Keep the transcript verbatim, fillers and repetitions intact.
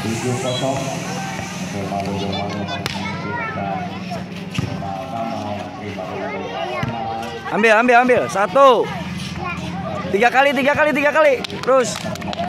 tujuh kosong. Ambil, ambil, ambil. Satu. Tiga kali, tiga kali, tiga kali. Terus.